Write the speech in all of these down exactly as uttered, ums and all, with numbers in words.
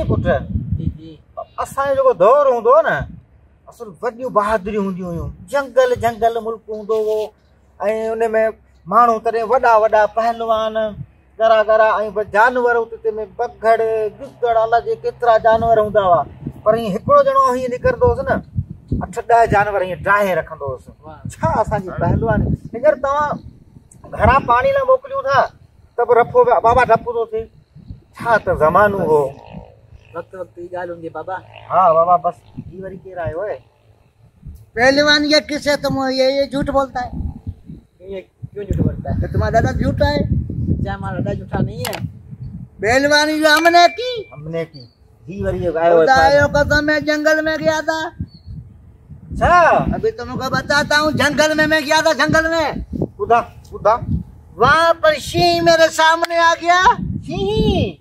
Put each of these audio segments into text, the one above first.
Put असांजो जेको दौर हूंदो न असल वॾियूं बहादुरियूं हूंदियूं हुयूं जंगल जंगल मुल्क हूंदो हो ऐं उन में माण्हू तॾहिं वॾा वॾा पहलवान गरा गरा ऐं जानवर उते में बगड़ गिदड़ अलाह जे केतिरा जानवर हूंदा हुआ पर हीअं हिकिड़ो ॼणो हीअं निकिरंदो हुउसि न अठ ॾह जानवर हीअं ड्राहे रखंदो हुउसि छा असांजी पहलवान हींअर तव्हां घरां पाणी लाइ मोकिलियूं था त बि रफो बाबा डपु थो थिए छा त ज़मानो हो वक्त वक्त की गाल होंगी बाबा। हाँ बाबा बस ये वाली कह रहा है ओए पहलवान ये किससे तुम ये ये झूठ बोलता है ये क्यों झूठ बोलता है तुम्हारा दादा झूठा है क्या हमारा दादा झूठा नहीं है पहलवानी जो हमने की हमने की ही वाली गाय ओए खुदायो कसम मैं जंगल में गया था अच्छा अभी तुमको बताता हूँ जंगल में मैं गया था जंगल में खुदा खुदा वहाँ पर सिंह मेरे सामने आ गया सिंह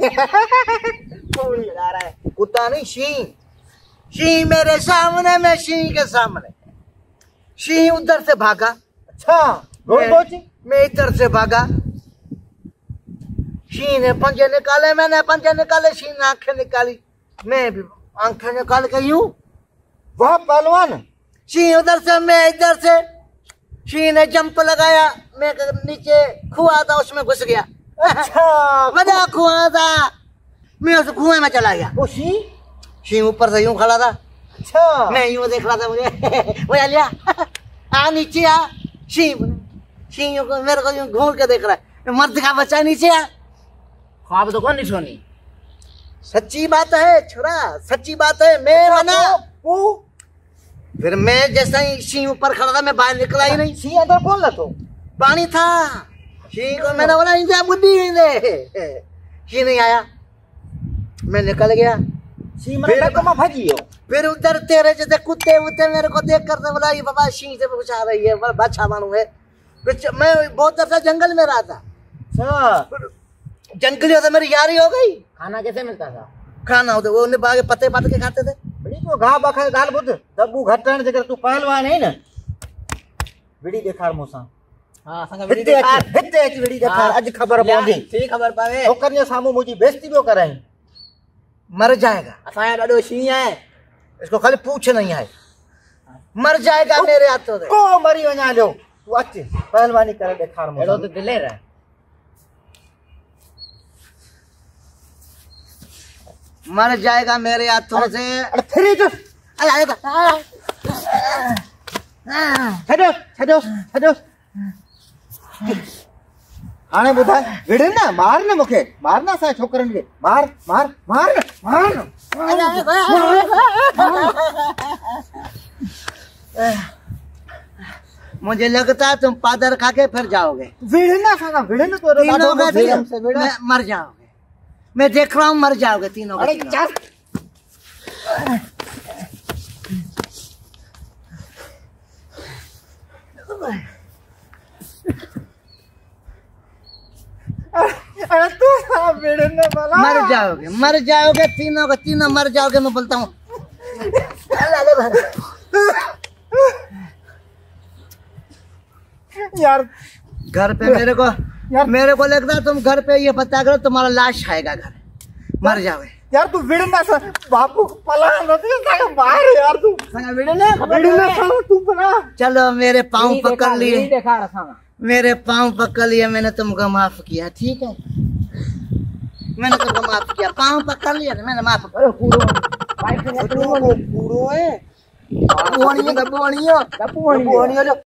लगा रहा है कुत्ता नहीं सिंह सिंह मेरे सामने मैं सिंह के सामने सिंह उधर से भागा अच्छा मैं, मैं इधर से भागा सिंह ने पंजे निकाले मैंने पंजे निकाले सिंह ने आंखें निकाली मैं भी आंखें निकाल के यूं वह पहलवान सिंह उधर से मैं इधर से सिंह ने जंप लगाया मैं नीचे कुआं था उसमें घुस गया अच्छा बड़ा कुआं था मैं उस कुएं में चला गया वो सिंह सिंह ऊपर से यूं खड़ा था अच्छा मैं यूं देख रहा था मुझे वो लिया आ नीचे आ सिंह सिंह को मेरे को यूं घूर के देख रहा है मर्द का बच्चा नीचे आ ख्वाब तो कौन नहीं सोनी सच्ची बात है छोरा सच्ची बात है मैं मना वो फिर मैं जैसा ही सिंह ऊपर खड़ा था मैं बाहर निकला ही नहीं सिंह अंदर कौन तो पानी था सिंह को मैंने बोला इंजा बुद्धि दे सिंह नहीं आया मैं निकल गया सिंह मेरे को मैं भागी हो फिर उधर तेरे जैसे कुत्ते वुत्ते मेरे को देख कर बोला ये बाबा सिंह से कुछ आ रही है बादशाह मानू है मैं बहुत अरसा जंगल में रहा था अच्छा जंगलियों से मेरी यारी हो गई खाना कैसे मिलता था खाना होता वो उन्हें बागे पत्ते पात के खाते थे बड़ी तो घा बखा गाल बुध दबू घटण जेकर तू पहलवान है न विड़ी देखार मोसा हां संग विड़ी देखार हिते अच विड़ी देखार आज खबर पवंदी ठीक खबर पावे ओकरने सामू मुजी बेइज्जती बियो कराई मर जाएगा असाया डाडो शी है इसको खाली पूछ नहीं है मर जाएगा मेरे हाथों से को मरी वना लो तू अच पहलवानी करे देखार मोसा एडो तो दिलेर है मर जाएगा मेरे हाथों से अरे फिर जो आएगा छडो छडो छडो आने बुधा विड़ ना मार ना मुखे मार ना सा छोकरन के मार मार मार मार मुझे लगता है तुम पादर खा के फिर जाओगे विड़ ना सा विड़ ना तो मर जाओगे मैं देख रहा हूँ मर जाओगे तीनों अरे चल अरे तू बेड़ने वाला मर जाओगे मर जाओगे तीनों का तीनों मर जाओगे मैं बोलता हूँ यार घर पे मेरे को यार मेरे को लगता है तुम घर पे ये पता करो तुम्हारा लाश आएगा घर मर जाओगे यार तू विड़ना बापू पला मार यार तू विड़ना विड़ना तू पला चलो मेरे पाँव पकड़ लिए मेरे पाँव पकड़ लिए मैंने तुमको माफ किया ठीक है मैंने तुमको माफ किया पाँव पकड़ लिया मैंने माफ करो पूरो पूरो है